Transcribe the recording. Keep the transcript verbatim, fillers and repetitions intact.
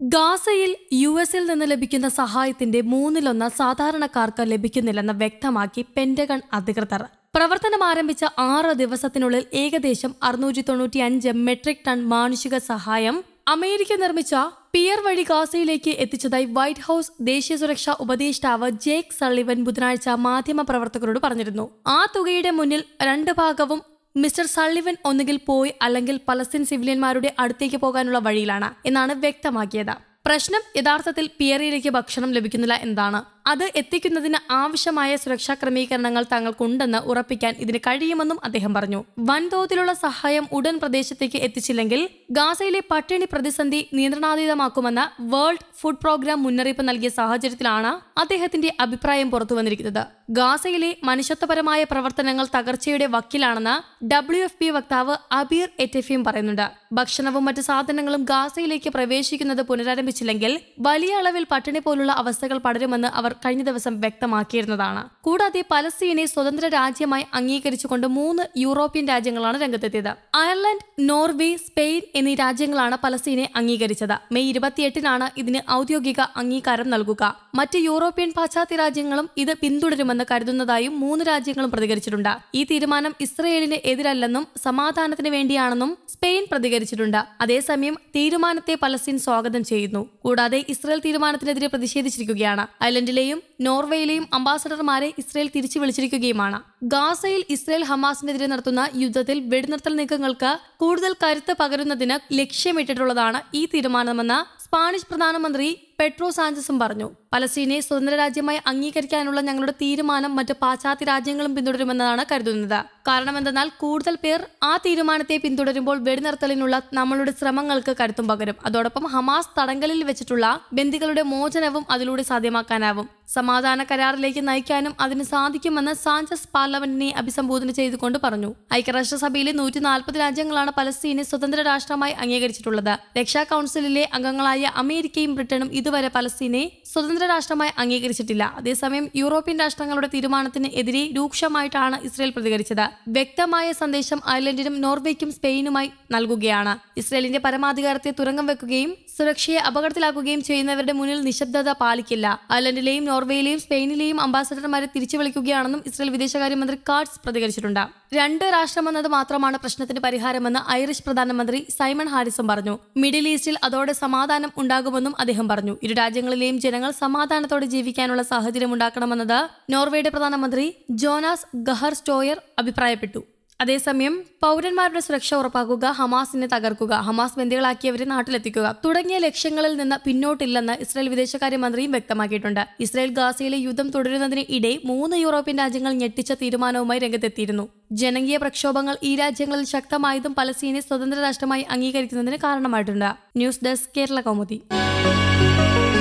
ഗാസയിൽ യു എസിൽ നിന്ന് ലഭിക്കുന്ന സഹായത്തിന്റെ മൂന്നിലൊന്ന് സാധാരണക്കാർക്ക് ലഭിക്കുന്നില്ലെന്ന് വ്യക്തമാക്കി പെന്റഗൺ അധികൃതർ. പ്രവർത്തനം ആരംഭിച്ച ആറ് ദിവസത്തിനുള്ളിൽ ഏകദേശം അറുന്നൂറ്റി തൊണ്ണൂറ്റി അഞ്ച് മെട്രിക് ടൺ മാനുഷിക സഹായം അമേരിക്ക നിർമ്മിച്ച പിയർ വഴി ഗാസയിലേക്ക് എത്തിച്ചതായി വൈറ്റ് ഹൌസ് ദേശീയ സുരക്ഷാ ഉപദേഷ്ടാവ് ജേക്ക് സള്ളിവൻ ബുധനാഴ്ച മാധ്യമ പ്രവർത്തകരോട് പറഞ്ഞിരുന്നു. ആ തുകയുടെ മുന്നിൽ രണ്ട് ഭാഗവും മിസ്റ്റർ സള്ളിവൻ ഒന്നുകിൽ പോയി അല്ലെങ്കിൽ പലസ്തീൻ സിവിലിയന്മാരുടെ അടുത്തേക്ക് പോകാനുള്ള വഴിയിലാണ് എന്നാണ് വ്യക്തമാക്കിയത്. പ്രശ്നം യഥാർത്ഥത്തിൽ പിയറിയിലേക്ക് ഭക്ഷണം ലഭിക്കുന്നില്ല എന്നതാണ്. അത് എത്തിക്കുന്നതിന് ആവശ്യമായ സുരക്ഷാ ക്രമീകരണങ്ങൾ തങ്ങൾക്കുണ്ടെന്ന് ഉറപ്പിക്കാൻ ഇതിന് കഴിയുമെന്നും അദ്ദേഹം പറഞ്ഞു. വൻതോതിലുള്ള സഹായം ഉടൻ പ്രദേശത്തേക്ക് എത്തിച്ചില്ലെങ്കിൽ ഗാസയിലെ പട്ടിണി പ്രതിസന്ധി നിയന്ത്രണാതീതമാക്കുമെന്ന് വേൾഡ് ഫുഡ് പ്രോഗ്രാം മുന്നറിയിപ്പ് നൽകിയ സാഹചര്യത്തിലാണ് അദ്ദേഹത്തിന്റെ അഭിപ്രായം പുറത്തുവന്നിരിക്കുന്നത്. ഗാസയിലെ മനുഷ്യത്വപരമായ പ്രവർത്തനങ്ങൾ തകർച്ചയുടെ വക്കിലാണെന്ന് ഡബ്ല്യു എഫ് പി വക്താവ് അബീർ എറ്റെഫിയും പറയുന്നുണ്ട്. ഭക്ഷണവും മറ്റ് സാധനങ്ങളും ഗാസയിലേക്ക് പ്രവേശിക്കുന്നത് പുനരാരംഭിച്ചില്ലെങ്കിൽ വലിയ അളവിൽ പട്ടിണി പോലുള്ള അവസ്ഥകൾ പടരുമെന്ന് അവർ കഴിഞ്ഞ ദിവസം വ്യക്തമാക്കിയിരുന്നതാണ്. കൂടാതെ പലസ്തീനെ സ്വതന്ത്ര രാജ്യമായി അംഗീകരിച്ചുകൊണ്ട് മൂന്ന് യൂറോപ്യൻ രാജ്യങ്ങളാണ് രംഗത്തെത്തിയത്. അയർലൻഡ്, നോർവേ, സ്പെയിൻ എന്നീ രാജ്യങ്ങളാണ് പലസ്തീനെ അംഗീകരിച്ചത്. മെയ് ഇരുപത്തിയെട്ടിനാണ് ഇതിന് ഔദ്യോഗിക അംഗീകാരം നൽകുക. മറ്റ് യൂറോപ്യൻ പാശ്ചാത്യ രാജ്യങ്ങളും ഇത് പിന്തുടരുമെന്ന് കരുതുന്നതായും മൂന്ന് രാജ്യങ്ങളും പ്രതികരിച്ചിട്ടുണ്ട്. ഈ തീരുമാനം ഇസ്രയേലിന് എതിരല്ലെന്നും സമാധാനത്തിന് വേണ്ടിയാണെന്നും സ്പെയിൻ പ്രതികരിച്ചിട്ടുണ്ട്. അതേസമയം തീരുമാനത്തെ പലസ്തീൻ സ്വാഗതം ചെയ്യുന്നു. കൂടാതെ ഇസ്രയേൽ തീരുമാനത്തിനെതിരെ പ്രതിഷേധിച്ചിരിക്കുകയാണ്. അയർലൻഡിലെ നോർവേയിലെയും അംബാസഡർമാരെ ഇസ്രയേൽ തിരിച്ചു വിളിച്ചിരിക്കുകയുമാണ്. ഗാസയിൽ ഇസ്രയേൽ ഹമാസിനെതിരെ നടത്തുന്ന യുദ്ധത്തിൽ വെടിനിർത്തൽ നീക്കങ്ങൾക്ക് കൂടുതൽ കരുത്ത് പകരുന്നതിന് ലക്ഷ്യമിട്ടിട്ടുള്ളതാണ് ഈ തീരുമാനമെന്ന് സ്പാനിഷ് പ്രധാനമന്ത്രി പെട്രോ സാഞ്ചസും പറഞ്ഞു. പലസ്തീനെ സ്വതന്ത്ര രാജ്യമായി അംഗീകരിക്കാനുള്ള ഞങ്ങളുടെ തീരുമാനം മറ്റ് പാശ്ചാത്യ രാജ്യങ്ങളും പിന്തുടരുമെന്നാണ് കരുതുന്നത്. കാരണം എന്തെന്നാൽ കൂടുതൽ പേർ ആ തീരുമാനത്തെ പിന്തുടരുമ്പോൾ വെടിനിർത്തലിനുള്ള നമ്മളുടെ ശ്രമങ്ങൾക്ക് കരുത്തും പകരും. അതോടൊപ്പം ഹമാസ് തടങ്കലിൽ വെച്ചിട്ടുള്ള ബന്ദികളുടെ മോചനവും അതിലൂടെ സാധ്യമാക്കാനാവും. സമാധാന കരാറിലേക്ക് നയിക്കാനും അതിന് സാധിക്കുമെന്ന് സാഞ്ചസ് പാർലമെന്റിനെ അഭിസംബോധന ചെയ്തുകൊണ്ട് പറഞ്ഞു. ഐക്യരാഷ്ട്രസഭയിലെ നൂറ്റി നാൽപ്പത് രാജ്യങ്ങളാണ് പലസ്തീനെ സ്വതന്ത്ര രാഷ്ട്രമായി അംഗീകരിച്ചിട്ടുള്ളത്. രക്ഷാ കൌൺസിലിലെ അംഗങ്ങളായ അമേരിക്കയും ബ്രിട്ടനും ഇതുവരെ പലസ്തീനെ സ്വതന്ത്ര രാഷ്ട്രമായി അംഗീകരിച്ചിട്ടില്ല. അതേസമയം യൂറോപ്യൻ രാഷ്ട്രങ്ങളുടെ തീരുമാനത്തിന് എതിരെ രൂക്ഷമായിട്ടാണ് ഇസ്രയേൽ പ്രതികരിച്ചത്. വ്യക്തമായ സന്ദേശം അയർലൻഡിനും നോർവേയ്ക്കും സ്പെയിനുമായി നൽകുകയാണ്. ഇസ്രയേലിന്റെ പരമാധികാരത്തെ തുരങ്കം വെക്കുകയും സുരക്ഷയെ അപകടത്തിലാക്കുകയും ചെയ്യുന്നവരുടെ മുന്നിൽ നിശബ്ദത പാലിക്കില്ല. അയർലൻഡിലെയും നോർവേയിലെയും സ്പെയിനിലെയും അംബാസഡർമാരെ തിരിച്ചു വിളിക്കുകയാണെന്നും ഇസ്രയേൽ വിദേശകാര്യമന്ത്രി കാട്സ് പ്രതികരിച്ചിട്ടുണ്ട്. രണ്ട് രാഷ്ട്രമെന്നത് മാത്രമാണ് പ്രശ്നത്തിന് പരിഹാരമെന്ന് ഐറിഷ് പ്രധാനമന്ത്രി സൈമൺ ഹാരിസും പറഞ്ഞു. മിഡിൽ ഈസ്റ്റിൽ അതോടെ സമാധാനം ഉണ്ടാകുമെന്നും അദ്ദേഹം പറഞ്ഞു. ഇരു രാജ്യങ്ങളിലെയും ജനങ്ങൾ സമാധാനത്തോടെ ജീവിക്കാനുള്ള സാഹചര്യം ഉണ്ടാക്കണമെന്നത് നോർവേയുടെ പ്രധാനമന്ത്രി ജോനാസ് ഗഹർ സ്റ്റോയർ അഭിപ്രായപ്പെട്ടു. അതേസമയം പൗരന്മാരുടെ സുരക്ഷ ഉറപ്പാക്കുക, ഹമാസിനെ തകർക്കുക, ഹമാസ് ബന്ദികളാക്കിയവരെ നാട്ടിലെത്തിക്കുക തുടങ്ങിയ ലക്ഷ്യങ്ങളിൽ നിന്ന് പിന്നോട്ടില്ലെന്ന് ഇസ്രയേൽ വിദേശകാര്യമന്ത്രിയും വ്യക്തമാക്കിയിട്ടുണ്ട്. ഇസ്രയേൽ ഗാസയിലെ യുദ്ധം തുടരുന്നതിന് ഇടെ മൂന്ന് യൂറോപ്യൻ രാജ്യങ്ങൾ ഞെട്ടിച്ച തീരുമാനവുമായി രംഗത്തെത്തിയിരുന്നു. ജനകീയ പ്രക്ഷോഭങ്ങൾ ഈ രാജ്യങ്ങളിൽ ശക്തമായതും പലസ്തീനെ സ്വതന്ത്ര രാഷ്ട്രമായി അംഗീകരിക്കുന്നതിന് കാരണമായിട്ടുണ്ട്. News desk, Kerala Kaumudi.